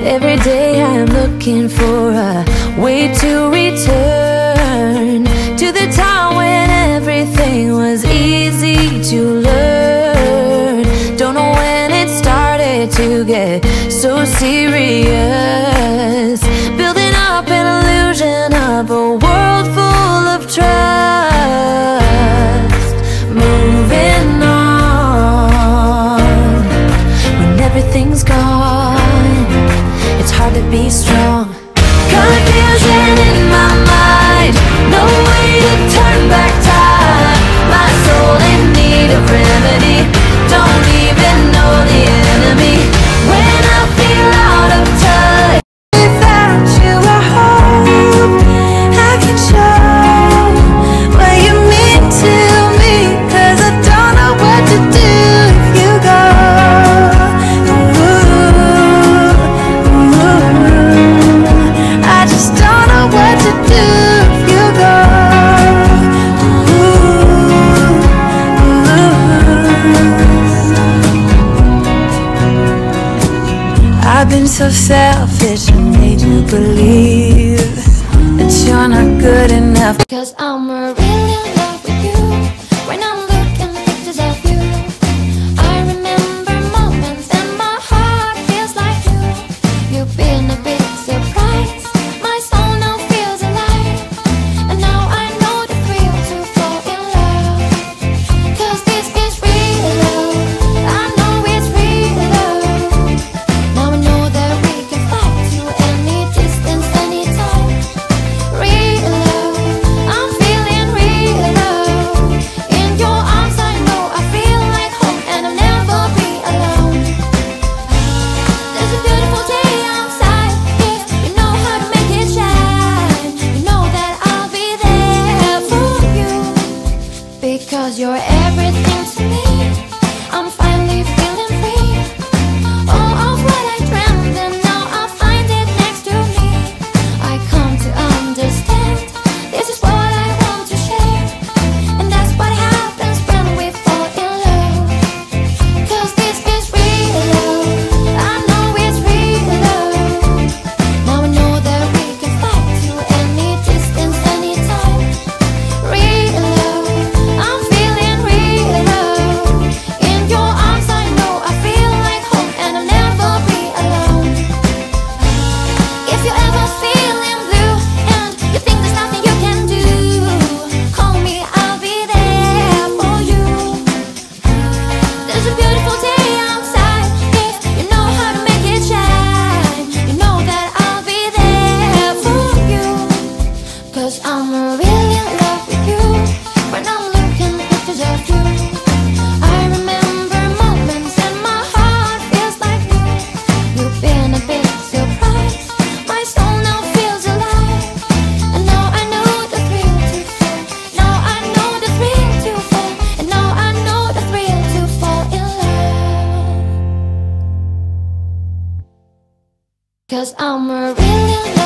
Every day I'm looking for a way to return to the time when everything was easy to learn. Don't know when it started to get so serious, building up an illusion of a world full of trust. Moving on when everything's gone, it's hard to be strong. Confusion in my mind, no way to turn back time. My soul in need of remedy, don't even know the enemy. When I feel out of touch, without you I hope I can show what you mean to me, 'cause I don't know what to do if you go. I just don't know what to do if you go. I've been so selfish and made you believe that you're not good enough. 'Cause I'm really in love with you. When I'm looking at pictures of you, I remember moments and my heart feels like you. You've been a big surprise, my soul now feels alive. And now I know the thrill to fall in love. 'Cause this is real love, I know it's real love. Now I know that we can fly to any distance, anytime. Real love, I'm feeling real love. In your arms I know I feel like home, and I'll never be alone. There's a beautiful day outside, if you know how to make it shine. You know that I'll be there for you, because you're everything to me. I'm finally feeling free. All of what I dreamed, and now I find it next to me. I come to understand, this is what I want to share. And that's what happens when we fall in love. 'Cause this is real love, I know it's real love. Now I know that we can fly to any distance, anytime. Real love, I'm feeling real love. In your arms I know I feel like home, and I'll never be alone. If you're ever feeling blue and you think there's nothing you can do, call me, I'll be there for you. There's a beautiful day outside, if you know how to make it shine. You know that I'll be there for you, 'cause I'm really in love with you. When I'm looking at pictures of you, I remember moments and my heart feels like new. You've been a big surprise, my soul now feels alive. And now I know the thrill to fall. Now I know the thrill to fall. And now I know the thrill to fall in love. 'Cause I'm really in love.